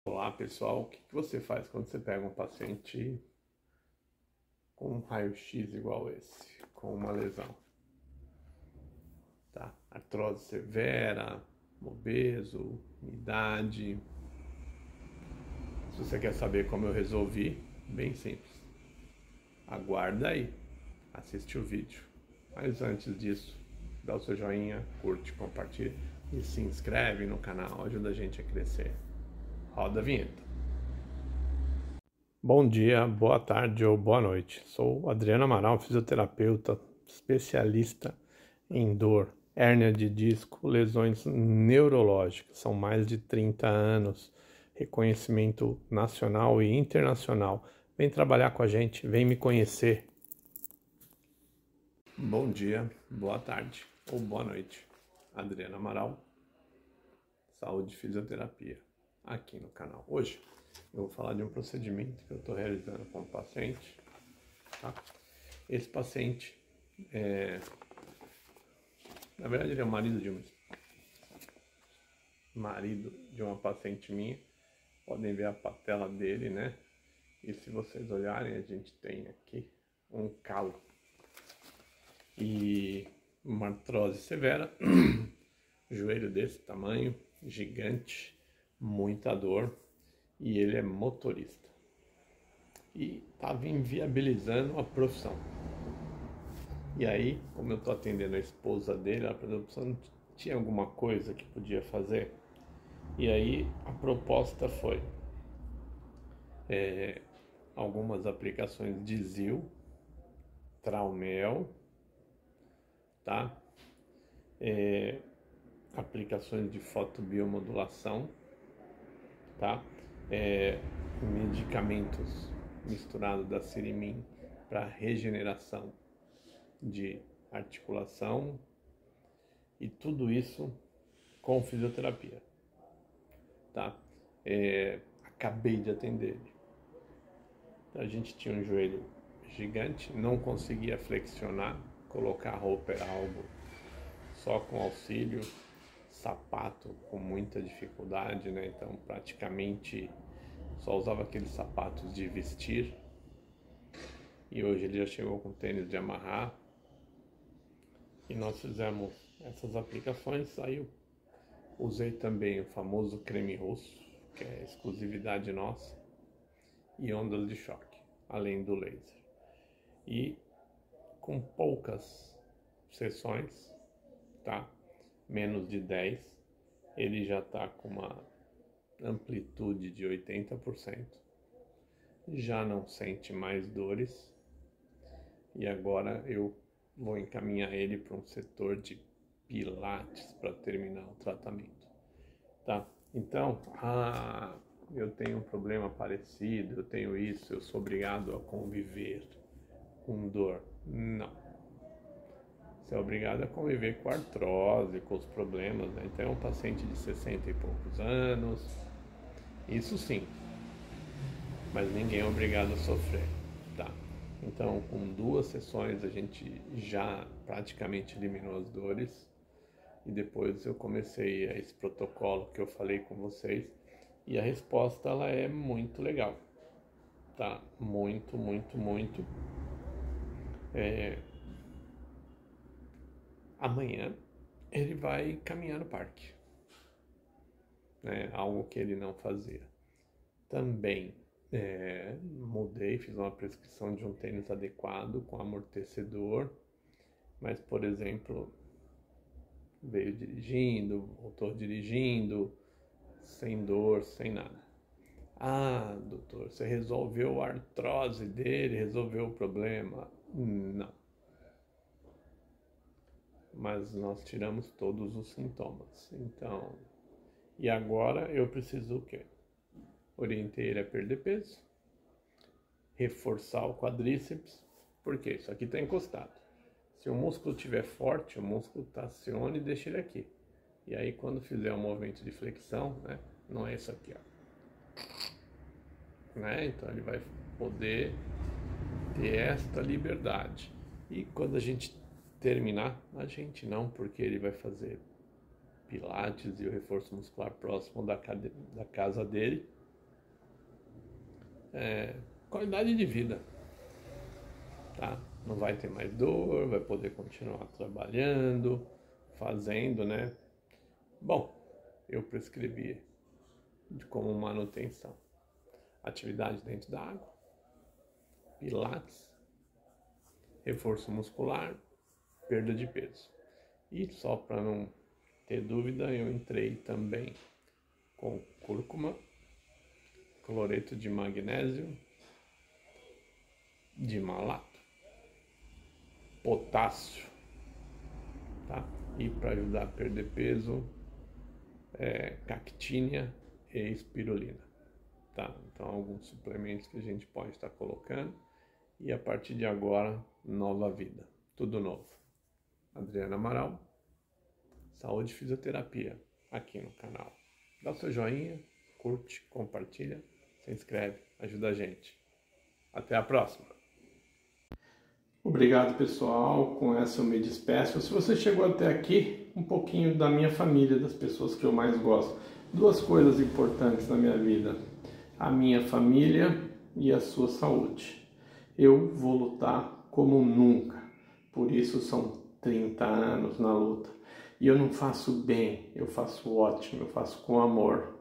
Olá pessoal, o que você faz quando você pega um paciente com um raio-x igual esse, com uma lesão? Tá? Artrose severa, obeso, idade. Se você quer saber como eu resolvi, bem simples. Aguarda aí, assiste o vídeo. Mas antes disso, dá o seu joinha, curte, compartilha e se inscreve no canal, ajuda a gente a crescer. Roda a vinheta. Bom dia, boa tarde ou boa noite. Sou Adriano Amaral, fisioterapeuta, especialista em dor, hérnia de disco, lesões neurológicas. São mais de 30 anos, reconhecimento nacional e internacional. Vem trabalhar com a gente, vem me conhecer. Bom dia, boa tarde ou boa noite. Adriano Amaral, Saúde e Fisioterapia, aqui no canal. Hoje eu vou falar de um procedimento que eu estou realizando com o paciente, tá? Esse paciente, na verdade ele é o marido de uma paciente minha. Podem ver a patela dele, né? E se vocês olharem, a gente tem aqui um calo e uma artrose severa, joelho desse tamanho, gigante, muita dor, e ele é motorista. E estava inviabilizando a profissão. E aí, como eu estou atendendo a esposa dele, a profissão tinha alguma coisa que podia fazer. E aí a proposta foi algumas aplicações de ZIL, Traumel, tá? Aplicações de fotobiomodulação, tá? Medicamentos misturados da Sirimin para regeneração de articulação e tudo isso com fisioterapia, tá? Acabei de atender ele. A gente tinha um joelho gigante, não conseguia flexionar, colocar a roupa era algo só com auxílio, sapato com muita dificuldade, né? Então praticamente só usava aqueles sapatos de vestir. E hoje ele já chegou com tênis de amarrar. E nós fizemos essas aplicações. Aí eu usei também o famoso creme rosso, que é exclusividade nossa, e ondas de choque, além do laser. E com poucas sessões, tá? Menos de 10, ele já está com uma amplitude de 80%, já não sente mais dores, e agora eu vou encaminhar ele para um setor de pilates para terminar o tratamento, tá? Então, eu tenho um problema parecido, eu tenho isso, eu sou obrigado a conviver com dor. Não. Você é obrigado a conviver com a artrose, com os problemas, né? Então é um paciente de 60 e poucos anos, isso sim, mas ninguém é obrigado a sofrer, tá? Então, com 2 sessões a gente já praticamente eliminou as dores e depois eu comecei esse protocolo que eu falei com vocês e a resposta ela é muito legal, tá? Muito, muito, muito. Amanhã ele vai caminhar no parque, né? Algo que ele não fazia. Também mudei, fiz uma prescrição de um tênis adequado com amortecedor, mas, por exemplo, veio dirigindo, voltou dirigindo, sem dor, sem nada. Ah, doutor, você resolveu a artrose dele, resolveu o problema? Não. Mas nós tiramos todos os sintomas. Então, e agora eu preciso o quê? Orientei ele a perder peso, reforçar o quadríceps, porque isso aqui está encostado. Se o músculo estiver forte, o músculo traciona e deixa ele aqui. E aí quando fizer um movimento de flexão, né, não é isso aqui, ó. Né? Então ele vai poder ter esta liberdade. E quando a gente terminar, a gente não, porque ele vai fazer pilates e o reforço muscular próximo da casa dele. qualidade de vida, tá? Não vai ter mais dor, vai poder continuar trabalhando, fazendo, né? Bom, eu prescrevi como manutenção atividade dentro da água, pilates, reforço muscular, perda de peso. E só para não ter dúvida, eu entrei também com cúrcuma, cloreto de magnésio, de malato, potássio, tá? E para ajudar a perder peso, cactínia e espirulina, tá? Então, alguns suplementos que a gente pode estar colocando. E a partir de agora, nova vida, tudo novo. Adriano Amaral, Saúde e Fisioterapia, aqui no canal. Dá o seu joinha, curte, compartilha, se inscreve, ajuda a gente. Até a próxima! Obrigado, pessoal. Com essa eu me despeço. Se você chegou até aqui, um pouquinho da minha família, das pessoas que eu mais gosto. Duas coisas importantes na minha vida: a minha família e a sua saúde. Eu vou lutar como nunca. Por isso são 30 anos na luta. E eu não faço bem, eu faço ótimo, eu faço com amor.